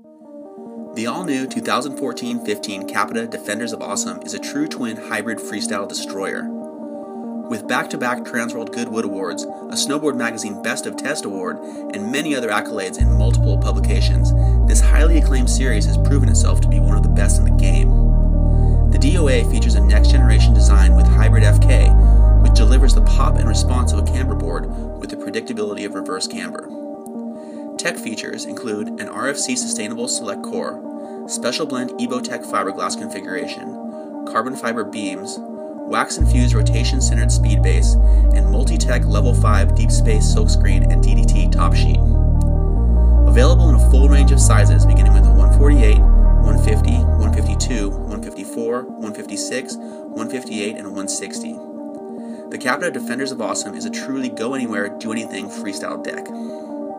The all-new 2014-15 Capita Defenders of Awesome is a true twin hybrid freestyle destroyer. With back-to-back Transworld Goodwood Awards, a Snowboard Magazine Best of Test Award, and many other accolades in multiple publications, this highly acclaimed series has proven itself to be one of the best in the game. The DOA features a next-generation design with Hybrid FK, which delivers the pop and response of a camber board with the predictability of reverse camber. Tech features include an RFC Sustainable Select Core, Special Blend EvoTech fiberglass configuration, carbon fiber beams, wax-infused rotation-centered speed base, and Multi-Tech Level 5 Deep Space Silkscreen and DDT top sheet. Available in a full range of sizes beginning with a 148, 150, 152, 154, 156, 158, and a 160. The Capita Defenders of Awesome is a truly go-anywhere, do-anything freestyle deck.